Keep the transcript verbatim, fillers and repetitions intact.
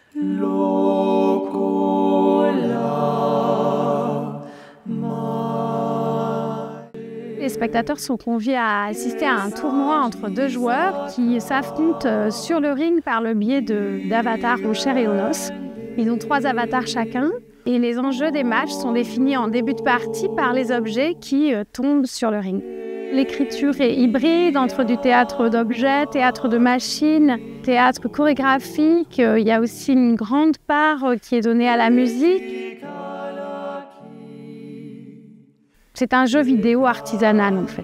Les spectateurs sont conviés à assister à un tournoi entre deux joueurs qui s'affrontent sur le ring par le biais d'avatars au chair et au os. Ils ont trois avatars chacun et les enjeux des matchs sont définis en début de partie par les objets qui tombent sur le ring. L'écriture est hybride entre du théâtre d'objets, théâtre de machines, théâtre chorégraphique. Il y a aussi une grande part qui est donnée à la musique. C'est un jeu vidéo artisanal en fait.